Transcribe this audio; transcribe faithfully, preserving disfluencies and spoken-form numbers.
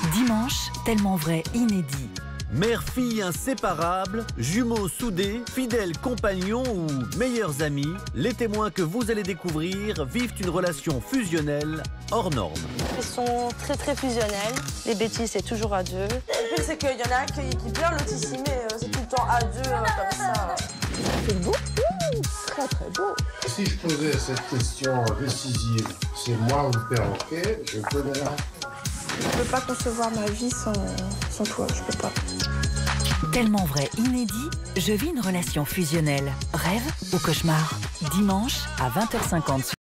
Dimanche, tellement vrai, inédit. Mère-fille inséparables, jumeaux soudés, fidèles compagnons ou meilleurs amis, les témoins que vous allez découvrir vivent une relation fusionnelle hors norme. Ils sont très très fusionnels. Les bêtises, c'est toujours à deux. Le pire, c'est qu'il y en a un qui, qui pleure, l'autre ici, mais euh, c'est tout le temps à deux, euh, comme ça. C'est beau. Ouh, très très beau. Si je posais cette question décisive, c'est moi ou le perroquet, je connais la. Je peux pas concevoir ma vie sans, sans toi, je peux pas. Tellement vrai, inédit, je vis une relation fusionnelle. Rêve ou cauchemar? Dimanche à vingt heures cinquante.